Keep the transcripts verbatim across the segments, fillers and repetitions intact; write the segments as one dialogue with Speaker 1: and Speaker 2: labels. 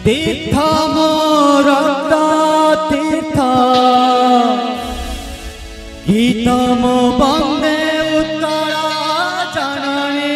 Speaker 1: तीर्थ मोर तीर्थ गीत मो बंदे उत्तर जननी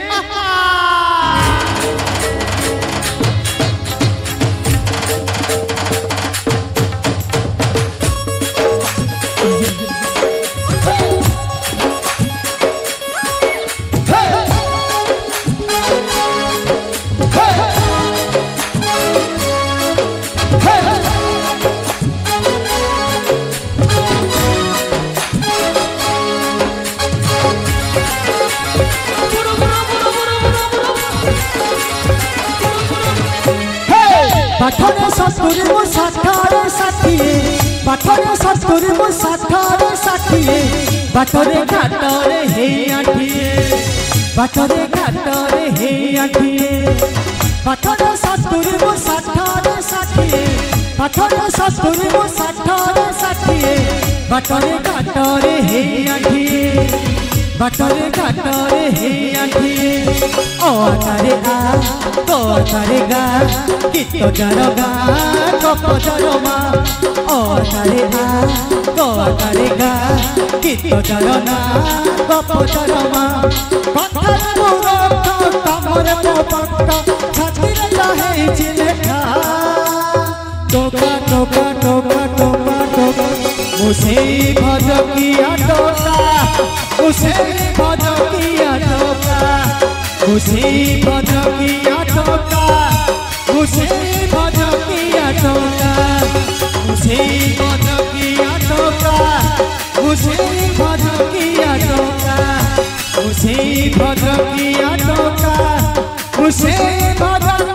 Speaker 1: पाठरे सतुरी मो साठारे साथिए पाठरे सतुरी मो साठारे साथिए बाटरे घाटरे हे आठिए बाटरे घाटरे हे आठिए पाठरे सतुरी मो साठारे साथिए पाठरे सतुरी मो साठारे साथिए बाटरे घाटरे हे आठिए बाटरे घाटरे हे आठिए ओ तारे आ तो तारे गा गीत जरो गा गप जरो मा ओ तारे आ तो तारे गा गीत जरो ना गप जरो मा कथार मोर तमर मो पक्का छातिर लहे चिलेखा टोका टोका टोका टोका टोका मुसे भजकिया टोका मुसे भजकिया टोका मुसे भजकिया टोका मुसे भजकिया टोका मुसे भजकिया टोका मुसे भजकिया टोका मुसे भजकिया टोका मुसे भजकिया